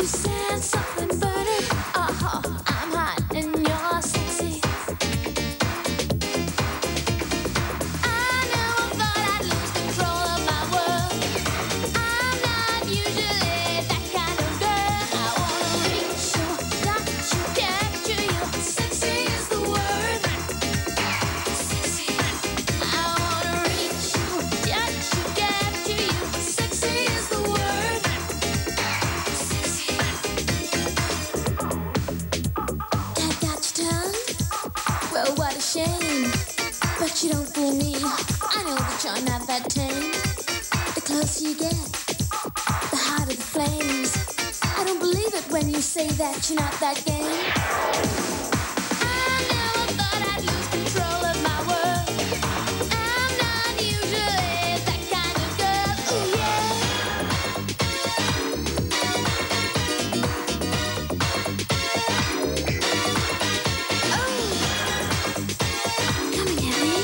sense something burning. I'm hot and you're sexy. I never thought I'd lose control of my world. I'm not usually that kind of girl. I wanna reach you, touch you, capture you. Sexy is the word. Sexy. I wanna reach you, touch you, capture you. Sexy is the word. Sexy. Cat got your tongue? Well, what a shame. But you don't fool me. I know that you're not that tame. The closer you get, the hotter the flames. I don't believe it when you say that you're not that game. I never thought I'd lose control of my world. I'm not usually that kind of girl. Ooh, yeah. Oh, coming at me.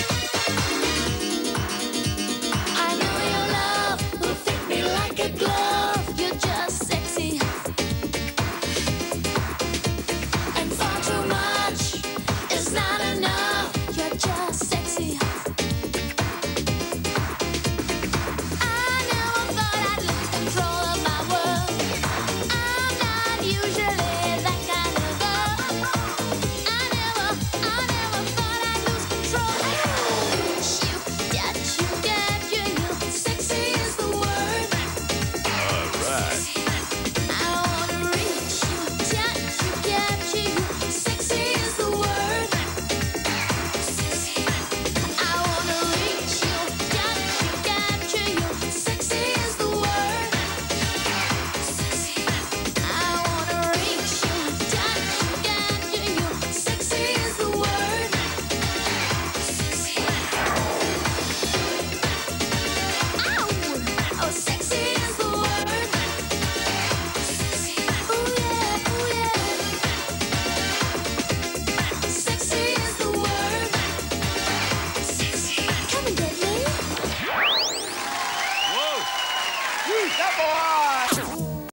I know your love will fit me like a glove.